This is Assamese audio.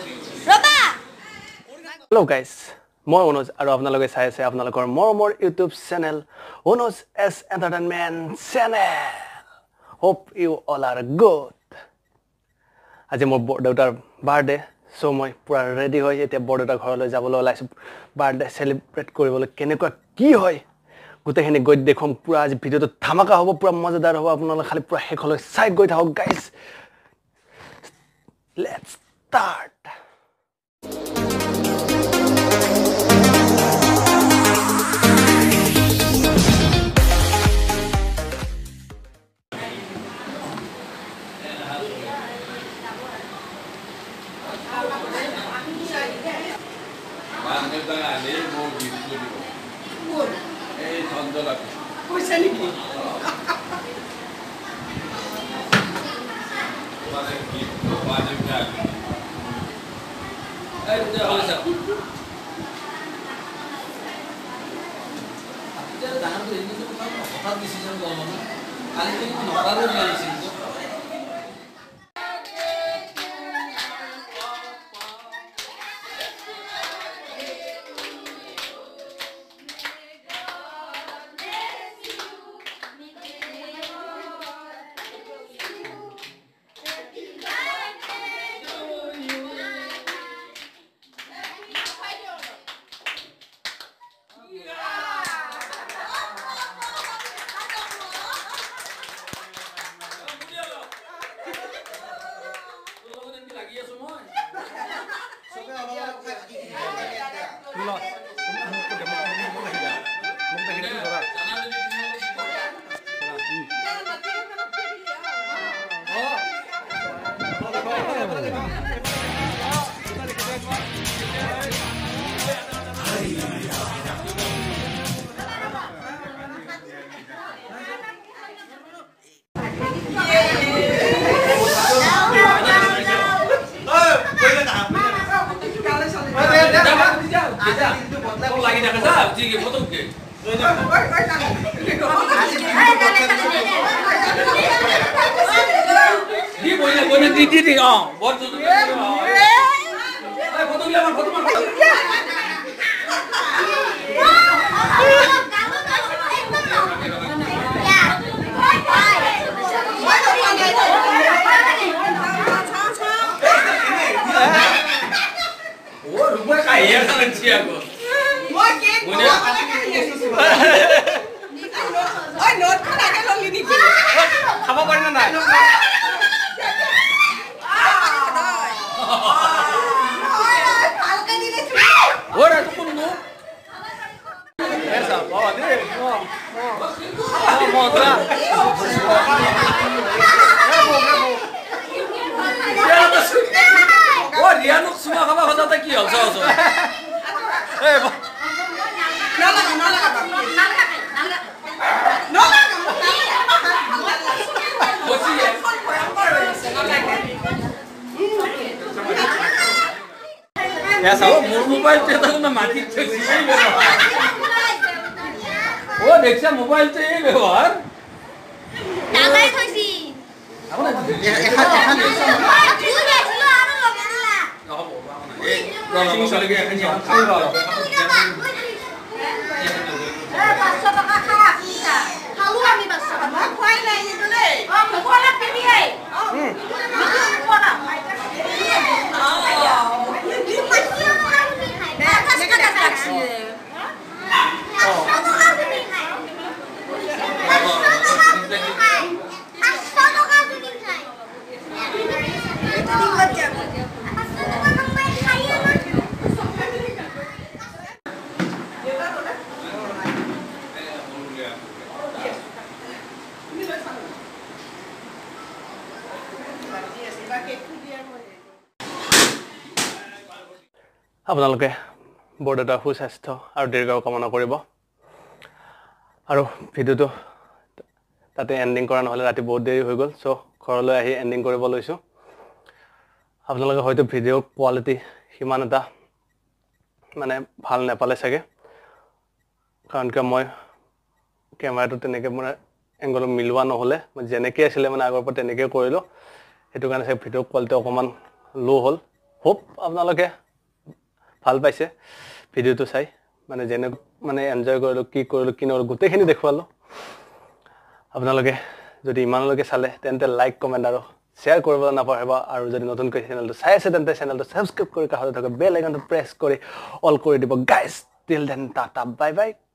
Hello guys, মই অনুজ আৰু আপোনালোকে চাই আছে আপোনালোকৰ মৰমৰ YouTube channel Anuj S entertainment channel. Hope you all are good. আজি মোৰ বৰদেউতাৰ বাৰ্থডে, সো মই পুৰা ৰেডি হৈ এতিয়া বৰদেউতাৰ ঘৰলৈ যাবলৈ ওলাইছো বাৰ্থডে সেলিব্ৰেট কৰিবলৈ। কেনেকুৱা কি হয় গোটেইখিনি গৈ দেখুৱাম। পুৰা আজি ভিডিঅ'টো ধামাকা হ'ব, পুৰা মজাদাৰ হ'ব। আপোনালোকে খালি পুৰা শেষলৈ চাই গৈ থাকক গাইজ। Let's start. আপোনালোকে বৰদেউতাৰ সুস্বাস্থ্য আৰু দীৰ্ঘায়ু কামনা কৰিব। আৰু ভিডিঅ'টো তাতে এণ্ডিং কৰা নহ'লে, ৰাতি বহুত দেৰি হৈ গ'ল, চ' ঘৰলৈ আহি এণ্ডিং কৰিব লৈছোঁ। আপোনালোকে হয়তো ভিডিঅ' কোৱালিটি সিমান এটা মানে ভাল নাপালে চাগে, কাৰণ কিয় মই কেমেৰাটো তেনেকৈ মানে এংগলত মিলোৱা নহ'লে, যেনেকৈ আছিলে মানে আগৰ পৰা তেনেকৈ কৰিলোঁ, সেইটো কাৰণে চাগে ভিডিঅ' কোৱালিটি অকণমান ল' হ'ল। হোপ আপোনালোকে ভাল পাইছে ভিডিওটো চাই মানে যেনে মানে এনজয় কৰিলো কি কৰিলো কি নকৰিলো গোটেইখিনি দেখুৱালো আপোনালোকে যদি ইমানলৈকে চালে তেন্তে লাইক কমেন্ট আৰু শ্বেয়াৰ কৰিবলৈ নাপাহৰিব আৰু যদি নতুনকৈ চেনেলটো চাই আছে তেন্তে চেনেলটো সাবস্ক্ৰাইব কৰি কাষতে থকা বেল আইকনটো প্ৰেছ কৰি অল কৰি দিব guys till then tata bye bye